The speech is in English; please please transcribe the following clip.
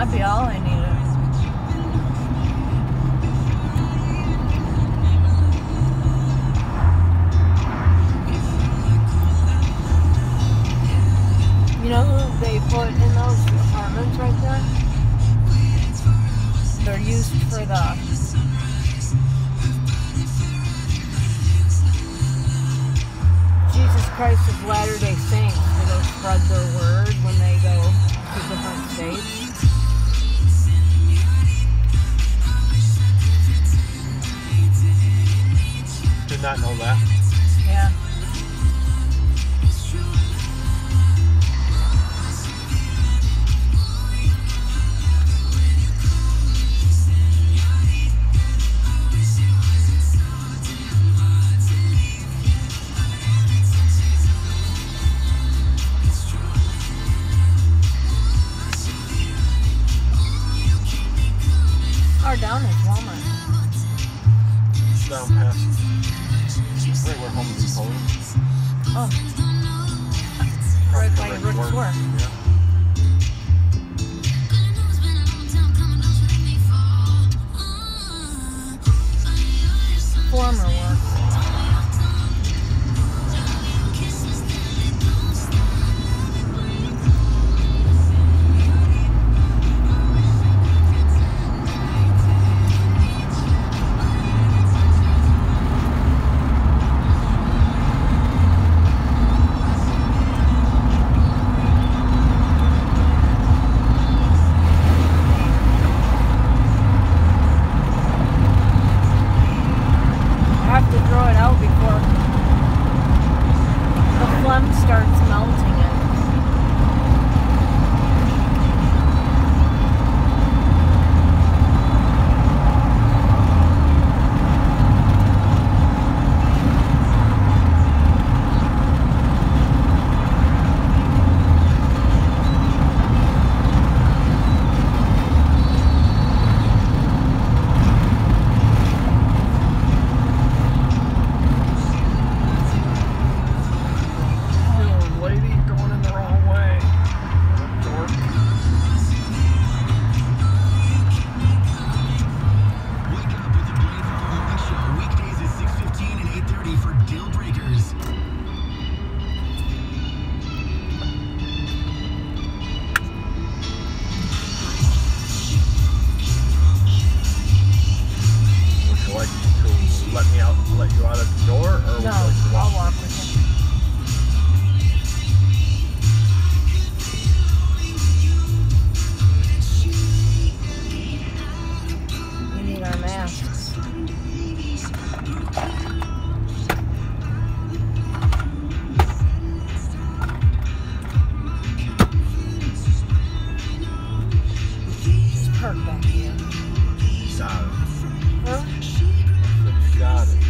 That'd be all I needed. You know who they put in those apartments right there? They're used for the Jesus Christ of Latter-day Saints, to go spread their word when they go to different states. Did not know that. Yeah. Far down is Walmart. Down past. Right where Home Depot is. Oh. Right by Rick's work. Yeah. Former work. Starts melting it. Let you out at the door, or no, would you like to walk? I'll walk with him. We need our masks. Just park back here. Got it. Huh? Got it.